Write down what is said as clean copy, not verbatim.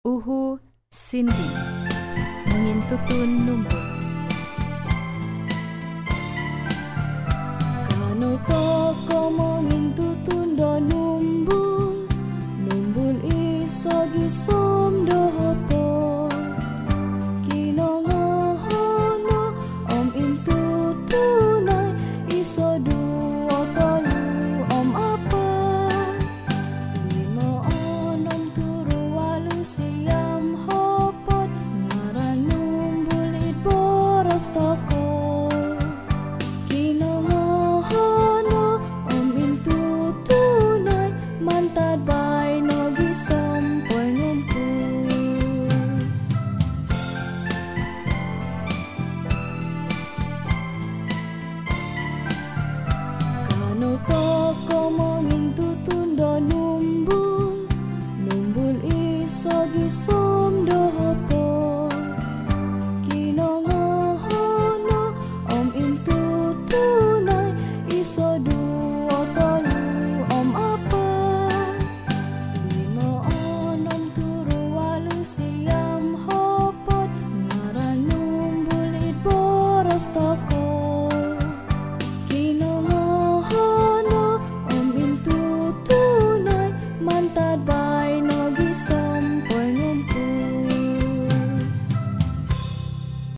Uhu Cindy mengintutun numbul. Kano toko mengintutun do numbul, numbul iso gisom do hopo. Kino ngohono om intutunai iso duo tolu om apa. Limo onom turu walu siam hopot, ngaran numbul it boros toko. Kino ngohono om intutunai mantad bay no gisom poy ngumpus. Kano toko mengintutun do numbul, numbul iso gisom do hopo. Kino ngohono om intutunai iso